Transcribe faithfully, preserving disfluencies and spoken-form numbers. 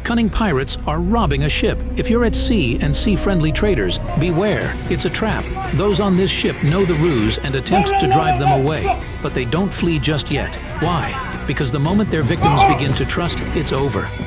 Cunning pirates are robbing a ship. If you're at sea and see friendly traders, beware. It's a trap. Those on this ship know the ruse and attempt to drive them away. But they don't flee just yet. Why? Because the moment their victims begin to trust, it's over.